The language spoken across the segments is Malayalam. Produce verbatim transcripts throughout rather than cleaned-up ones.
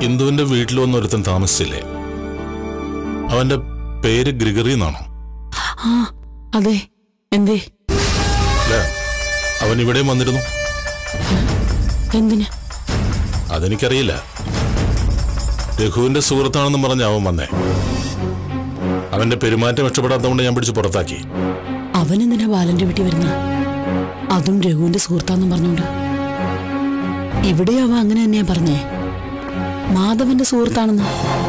ഇന്ദുവിന്റെ വീട്ടിൽ വന്ന് ഒരുത്തൻ താമസിച്ചില്ലേ? അവന്റെ പേര് ഗ്രിഗറി എന്നാണോ? ആ അതെ. എന്തേ? അവൻ ഇവിടെയും വന്നിരുന്നു. എന്തിന്? അതെനിക്കറിയില്ല. രഘുവിന്റെ സുഹൃത്താണെന്നും പറഞ്ഞ അവൻ വന്നേ. അവന്റെ പെരുമാറ്റം ഇഷ്ടപ്പെടാത്തതുകൊണ്ട് ഞാൻ പിടിച്ച് പുറത്താക്കി. അവനെന്തിനാ ബാലന്റെ വീട്ടിൽ വരുന്ന? അതും രഘുവിന്റെ സുഹൃത്താന്നും പറഞ്ഞോണ്ട്. ഇവിടെ അവൻ അങ്ങനെ തന്നെയാ പറഞ്ഞേ, മാധവന്റെ സുഹൃത്താണെന്ന്.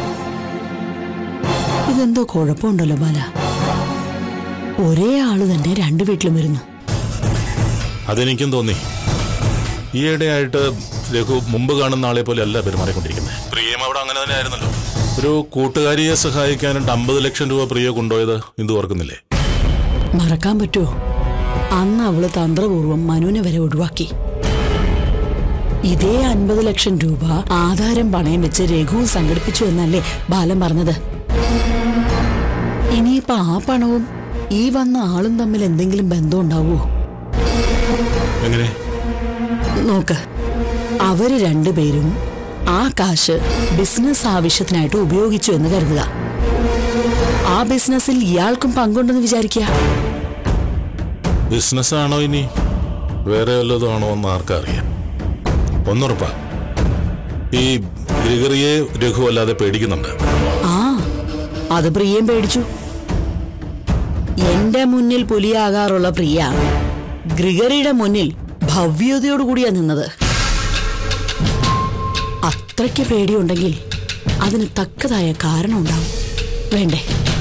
ഇതെന്തോ കുഴപ്പമുണ്ടല്ലോ ബാല. ഒരേ ആള് തന്നെ രണ്ടു വീട്ടിലും വരുന്നു. അതെനിക്കും തോന്നി. ഈയിടെയായിട്ട് രഘു മുമ്പ് കാണുന്ന ആളെ പോലെ അല്ല പെരുമാറിക്കൊണ്ടിരിക്കുന്നത്. പ്രിയം അവിടെ അങ്ങനെ തന്നെ ആയിരുന്നല്ലോ. ഒരു കൂട്ടുകാരിയെ സഹായിക്കാനായിട്ട് അമ്പത് ലക്ഷം രൂപ പ്രിയ കൊണ്ടുപോയത് ഇന്ദു ഓർക്കുന്നില്ലേ? മറക്കാൻ പറ്റുമോ? അന്ന് അവള് തന്ത്രപൂർവ്വം മനുവിനെ വരെ ഒഴിവാക്കി. ഇതേ അൻപത് ലക്ഷം രൂപ ആധാരം പണയം വെച്ച് രഘു സംഘടിപ്പിച്ചു എന്നല്ലേ ബാലൻ പറഞ്ഞത്. ഇനിയിപ്പോ ആ പണവും ഈ വന്ന ആളും തമ്മിൽ എന്തെങ്കിലും ബന്ധം ഉണ്ടാവോ? എങ്ങനെ? നോക്ക്, അവര് രണ്ടുപേരും ആ കാശ് ബിസിനസ് ആവശ്യത്തിനായിട്ട് ഉപയോഗിച്ചു എന്ന് കരുതുക. ആ ബിസിനസ്സിൽ ഇയാൾക്കും പങ്കുണ്ടെന്ന് വിചാരിക്കുക. ബിസിനസ് ആണോ ഇനി വേറെ വല്ലതും ആണോ എന്ന് ആർക്കറിയാം. ഒന്നുറപ്പാ, ഈ ഗ്രിഗറിയെ രഘു അല്ലാതെ പേടിക്കുന്നുണ്ട്. ആ അത് പ്രിയം പേടിച്ചു. എന്റെ മുന്നിൽ പുലിയാകാറുള്ള പ്രിയ ഗ്രിഗറിയുടെ മുന്നിൽ ഭവ്യതയോടുകൂടിയാ നിന്നത്. അത്രയ്ക്ക് പേടിയുണ്ടെങ്കിൽ അതിന് തക്കതായ കാരണം ഉണ്ടാവും. വേണ്ടേ?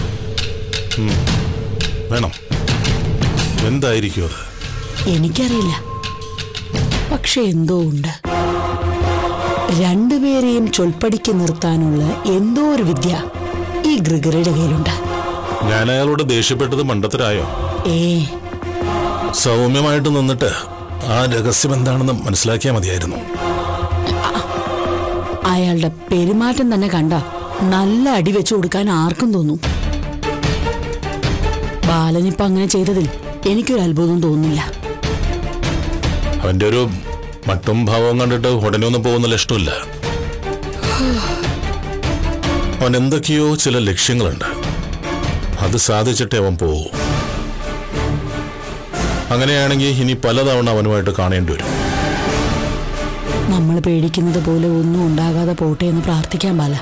വേണം. എന്തായിരിക്കും അത്? എനിക്കറിയില്ല, പക്ഷെ എന്തോ ഉണ്ട്. രണ്ടുപേരെയും ചൊൽപ്പടിക്ക് നിർത്താനുള്ള എന്തോ ഒരു വിദ്യ ഈ ഗ്രിഗറിയുടെ കയ്യിലുണ്ട്. ഞാൻ അയാളോട് ദേഷ്യപ്പെട്ടത് മണ്ടത്തരായോ? ഏ സൗമ്യമായിട്ട് നിന്നിട്ട് ആ രഹസ്യം എന്താണെന്ന് മനസ്സിലാക്കിയാൽ മതിയായിരുന്നു. അയാളുടെ പെരുമാറ്റം തന്നെ കണ്ട നല്ല അടി വെച്ചു കൊടുക്കാൻ ആർക്കും തോന്നും. ബാലനിപ്പ അങ്ങനെ ചെയ്തതിൽ എനിക്കൊരു അത്ഭുതം തോന്നുന്നില്ല. അവന്റെ ഒരു മട്ടും ഭാവവും കണ്ടിട്ട് ഉടനെ ഒന്നും പോകുന്ന ലക്ഷണമില്ല. അവൻ എന്തൊക്കെയോ ചില ലക്ഷ്യങ്ങളുണ്ട്. അത് സാധിച്ചിട്ടേ അവൻ പോവൂ. അങ്ങനെയാണെങ്കിൽ ഇനി പലതവണ അവനുമായിട്ട് കാണേണ്ടി വരും. നമ്മൾ പേടിക്കുന്നത് പോലെ ഒന്നും ഉണ്ടാകാതെ പോട്ടെ എന്ന് പ്രാർത്ഥിക്കാൻ ബാല.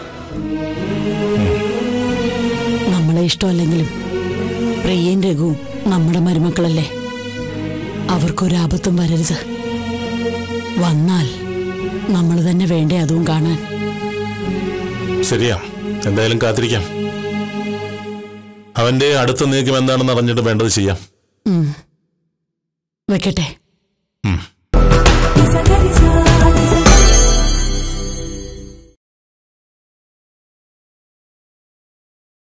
നമ്മളെ ഇഷ്ടമല്ലെങ്കിലും പ്രിയയും രഘുവും നമ്മുടെ മരുമക്കളല്ലേ. അവർക്കൊരാപത്തും വരരുത്. വന്നാൽ നമ്മൾ തന്നെ വേണ്ടേ അതും കാണാൻ. ശരിയാ, എന്തായാലും കാത്തിരിക്കാം. അവന്റെ അടുത്ത നീക്കം എന്താണെന്ന് അറിഞ്ഞിട്ട് വേണ്ടത് ചെയ്യാം. വെക്കട്ടെ.